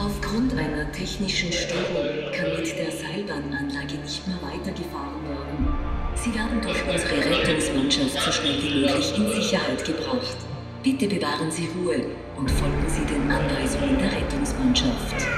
Aufgrund einer technischen Störung kann mit der Seilbahnanlage nicht mehr weitergefahren werden. Sie werden durch unsere Rettungsmannschaft so schnell wie möglich in Sicherheit gebracht. Bitte bewahren Sie Ruhe und folgen Sie den Anweisungen der Rettungsmannschaft.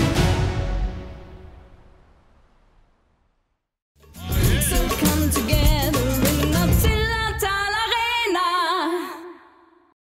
So come together.